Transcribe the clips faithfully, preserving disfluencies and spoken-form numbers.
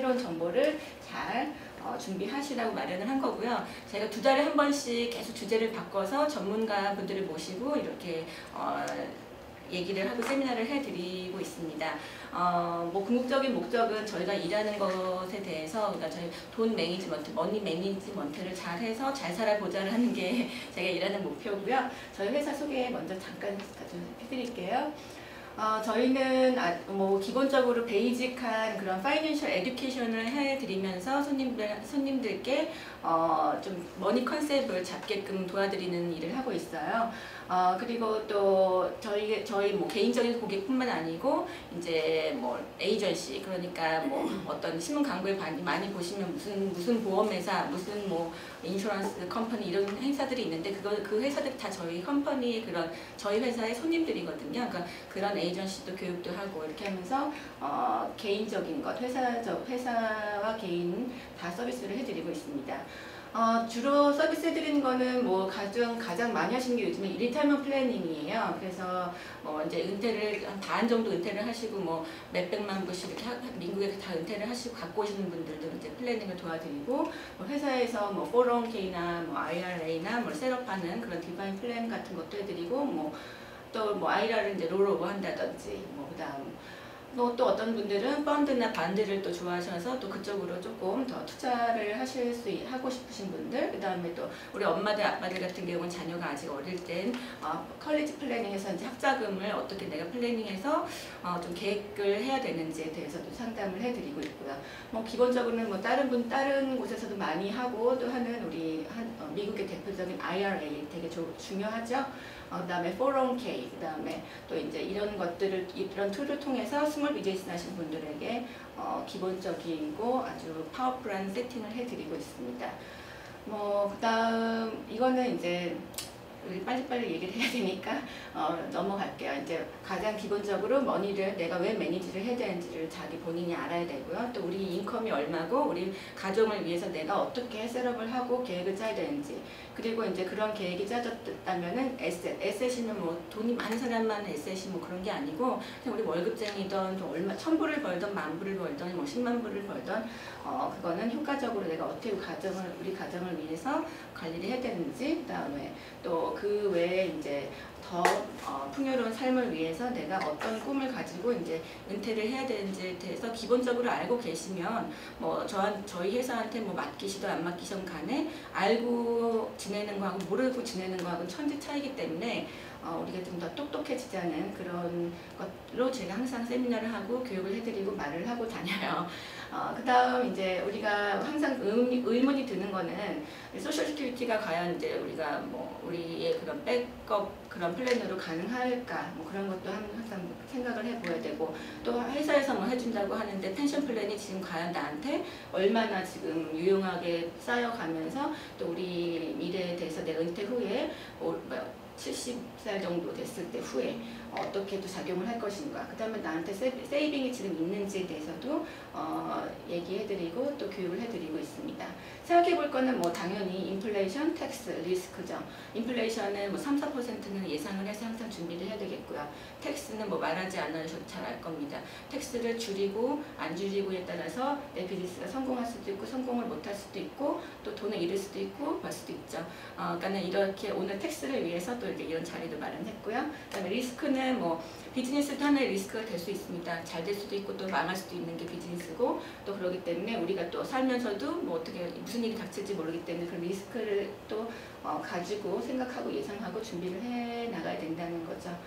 새로운 정보를 잘 어, 준비하시라고 마련을 한 거고요. 제가 두 달에 한 번씩 계속 주제를 바꿔서 전문가 분들을 모시고 이렇게 어, 얘기를 하고 세미나를 해드리고 있습니다. 어, 뭐 궁극적인 목적은 저희가 일하는 것에 대해서, 그러니까 저희 돈 매니지먼트, 머니 매니지먼트를 잘해서 잘 살아보자를 하는 게 제가 일하는 목표고요. 저희 회사 소개 먼저 잠깐 해드릴게요. 어, 저희는 아, 뭐 기본적으로 베이직한 그런 파이낸셜 에듀케이션을 해드리면서 손님들, 손님들께 어, 좀 머니 컨셉을 잡게끔 도와드리는 일을 하고 있어요. 어, 그리고 또 저희 저희 뭐 개인적인 고객뿐만 아니고 이제 뭐 에이전시, 그러니까 뭐 어떤 신문 광고에 많이 많이 보시면 무슨 무슨 보험회사, 무슨 뭐 인슈런스 컴퍼니 이런 회사들이 있는데 그거 그 회사들이 다 저희 컴퍼니의 그런 저희 회사의 손님들이거든요. 그러니까 그런 에이전시도 교육도 하고 이렇게 하면서 어, 개인적인 것, 회사적 회사와 개인 다 서비스를 해드리고 있습니다. 어, 주로 서비스 해드리는 거는 뭐 가장, 가장 많이 하시는 게 요즘에 리타이먼트 플래닝이에요. 그래서 뭐 이제 은퇴를 한 반 정도 은퇴를 하시고 뭐 몇백만 불씩 이렇게 하, 미국에 다 은퇴를 하시고 갖고 오시는 분들도 이제 플래닝을 도와드리고, 뭐 회사에서 뭐 포런케이나 뭐 아이알에이나 뭐 셋업하는 그런 디바인 플랜 같은 것도 해드리고, 뭐 또 뭐 아이알을 이제 롤오버 한다든지, 뭐 그다음 뭐 또 어떤 분들은 펀드나 반드를 또 좋아하셔서 또 그쪽으로 조금 더 투자를 하실 수 하고 싶으신 분들, 그 다음에 또 우리 엄마들 아빠들 같은 경우는 자녀가 아직 어릴 땐 어, 컬리지 플래닝에서 이제 학자금을 어떻게 내가 플래닝해서 어, 좀 계획을 해야 되는지에 대해서도 상담을 해드리고 있고요. 뭐 기본적으로는 뭐 다른 분 다른 곳에서도 많이 하고 또 하는 우리 한, 어, 미국의 대표적인 아이알에이 되게 조, 중요하죠. 어, 그 다음에 포런케이, 그 다음에 또 이제 이런 것들을, 이런 툴을 통해서 스몰 비즈니스 하신 분들에게 어, 기본적이고 아주 파워풀한 세팅을 해드리고 있습니다. 뭐, 그 다음, 이거는 이제 우리 빨리빨리 얘기를 해야 되니까 어, 넘어갈게요. 이제 가장 기본적으로 머니를 내가 왜 매니지를 해야 되는지를 자기 본인이 알아야 되고요. 또 우리 인컴이 얼마고 우리 가정을 위해서 내가 어떻게 셋업을 하고 계획을 짜야 되는지, 그리고 이제 그런 계획이 짜졌다면은 에셋, 에셋이면 뭐 돈이 많은 사람만 에셋이 뭐 그런 게 아니고 그냥 우리 월급쟁이든 또 얼마 천 불을 벌던 만 불을 벌던 뭐 십만 불을 벌던 어 그거는 효과적으로 내가 어떻게 가정을 우리 가정을 위해서 관리를 해야 되는지, 그다음에 또 그 외에 이제 더 어, 풍요로운 삶을 위해서 내가 어떤 꿈을 가지고 이제 은퇴를 해야 되는지에 대해서 기본적으로 알고 계시면 뭐 저, 저희 회사한테 뭐 맡기시든 안 맡기시든 간에 알고 지내는 거하고 모르고 지내는 거하고는 천지 차이기 때문에 어, 우리가 좀 더 똑똑해지자는 그런 것로 제가 항상 세미나를 하고 교육을 해드리고 말을 하고 다녀요. 어, 그 다음 이제 우리가 항상 의, 의문이 드는 거는 소셜 시큐리티가 과연 이제 우리가 뭐 우리의 그런 백업 그런 플랜으로 가능할까, 뭐 그런 것도 항상 생각을 해보야 되고, 또 회사에서 뭐 해준다고 하는데 펜션 플랜이 지금 과연 나한테 얼마나 지금 유용하게 쌓여가면서 또 우리 미래에 대해서 내 은퇴 후에 뭐 칠십 살 정도 됐을 때 후에 어떻게 또 작용을 할 것인가, 그 다음에 나한테 세이빙이 지금 있는지에 대해서도 어, 얘기해드리고 또 교육을 해드리고 있습니다. 생각해볼 거는 뭐 당연히 인플레이션, 텍스, 리스크죠. 인플레이션은 뭐 삼, 사 퍼센트는 예상을 해서 항상 준비를 해야 되겠고요. 텍스는 뭐 말하지 않으셔도 잘 알 겁니다. 텍스를 줄이고 안 줄이고에 따라서 내 비즈니스가 성공할 수도 있고 성공을 못할 수도 있고 또 돈을 잃을 수도 있고 벌 수도 있죠. 어, 그러니까 이렇게 오늘 텍스를 위해서 또 이렇게 이런 자리도 마련했고요. 그다음에 리스크는 뭐 비즈니스도 하나의 리스크가 될 수 있습니다. 잘 될 수도 있고 또 망할 수도 있는 게 비즈니스고, 또 그렇기 때문에 우리가 또 살면서도 뭐 어떻게 무슨 일이 닥칠지 모르기 때문에 그런 리스크를 또 어, 가지고 생각하고 예상하고 준비를 해 나가야 된다는 거죠.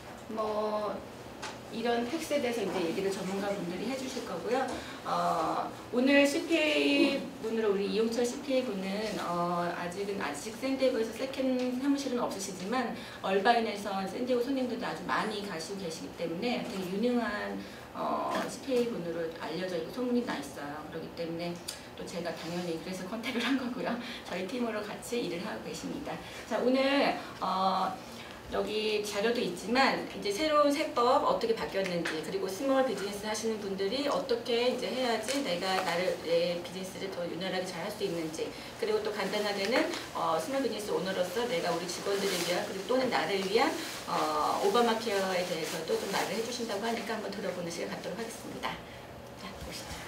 뭐 이런 텍스에 대해서 이제 얘기를 전문가분들이 해주실 거고요. 어, 오늘 씨피에이 분으로 우리 이용철 씨피에이 분은 어, 아직은 아직 샌디에고에서 세컨 사무실은 없으시지만 얼바인에서 샌디에고 손님들도 아주 많이 가시고 계시기 때문에 되게 유능한 어, 씨피에이 분으로 알려져 있고 소문이 나 있어요. 그렇기 때문에 또 제가 당연히 그래서 컨택을 한 거고요. 저희 팀으로 같이 일을 하고 계십니다. 자, 오늘 어, 여기 자료도 있지만 이제 새로운 세법 어떻게 바뀌었는지, 그리고 스몰 비즈니스 하시는 분들이 어떻게 이제 해야지 내가 나를 내 비즈니스를 더 유연하게 잘 할 수 있는지, 그리고 또 간단하게는 어, 스몰 비즈니스 오너로서 내가 우리 직원들을 위한, 그리고 또는 나를 위한 어, 오바마 케어에 대해서도 좀 말을 해주신다고 하니까 한번 들어보는 시간 갖도록 하겠습니다. 자, 보시죠.